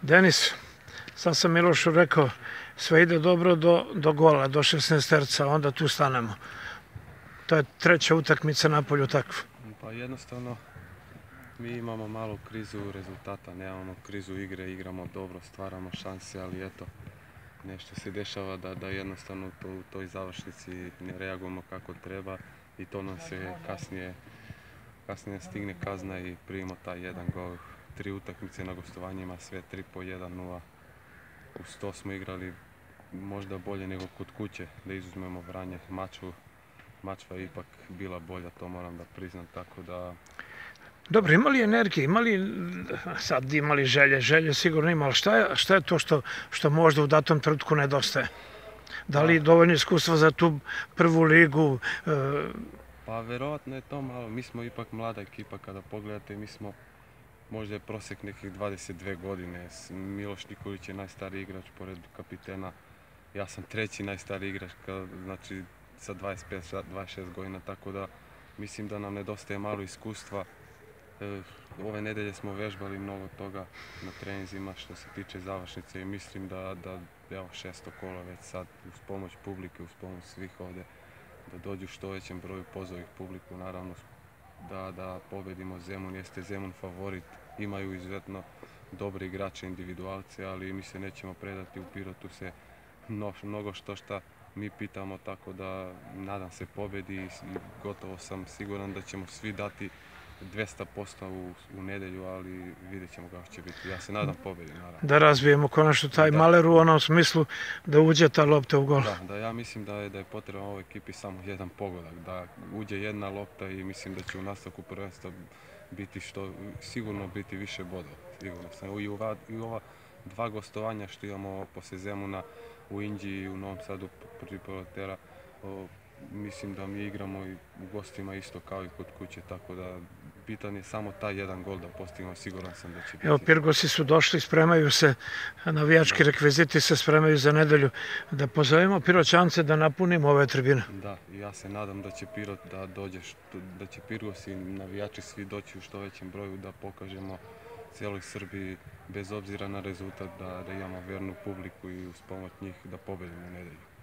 Denis, sad sam Milošu rekao, sve ide dobro do gola, do 16 terca, onda tu stanemo. To je treća utakmica napolju takva. Pa jednostavno mi imamo malu krizu rezultata, nemamo krizu igre, igramo dobro, stvaramo šanse, ali eto, nešto se dešava da jednostavno u toj završnici ne reagujemo kako treba i to nam se kasnije stigne kazna i primimo taj jedan gol. 3 utakmice na gostovanjima, sve 3 po 1-0. Uz to smo igrali možda bolje nego kod kuće, da izuzmemo Vranje. Mačva je ipak bila bolja, to moram da priznam, tako da... Dobro, imali energije, imali želje sigurno ima, ali šta je to što možda u datom trenutku nedostaje? Da li dovoljno iskustva za tu prvu ligu? Pa verovatno je to malo, mi smo ipak mlada ekipa, kada pogledate, mi smo možda je prosjek nekih 22 godine. Miloš Nikolić je najstariji igrač pored kapitena, ja sam treći najstariji igrač, znači sa 25-26 godina, tako da mislim da nam nedostaje malo iskustva. Ove nedelje smo vežbali mnogo toga na treninzima što se tiče završnice i mislim da evo 600 kola već sad uz pomoć publike, uz pomoć svih ovdje, da dođu što većem broju, pozovih publiku, naravno da pobedimo Zemun. Jeste Zemun favorit, imaju izuzetno dobre igrače, individualce, ali mi se nećemo predati, u Pirotu se mnogo šta mi pitamo, tako da nadam se pobedi i gotovo sam siguran da ćemo svi dati 200% u nedelju, ali vidjet ćemo kako će biti. Ja se nadam pobedi, naravno. Da razvijemo konačno taj maler u onom smislu da uđe ta lopta u gol. Da, ja mislim da je potreban ovoj ekipi samo jedan pogodak, da uđe jedna lopta i mislim da će u nastavku prvenstva sigurno biti više bodova. Sigurno sam. I ova 2 gostovanja što imamo poslije Zemuna u Inđiji i u Novom Sadu protiv Proletaira, mislim da mi igramo i u gostima isto kao i kod kuće, tako da bitan je samo taj jedan gol da postignemo, siguran sam da će biti. Evo, Pirgosi su došli, spremaju se, navijački rekviziti se spremaju za nedelju. Da pozovemo Piroćance da napunimo ove tribine. Da, ja se nadam da će Pirot da će Pirgosi navijači svi doći u što većem broju, da pokažemo cijeloj Srbiji, bez obzira na rezultat, da imamo vjernu publiku i uz pomoć njih da pobedimo u nedelju.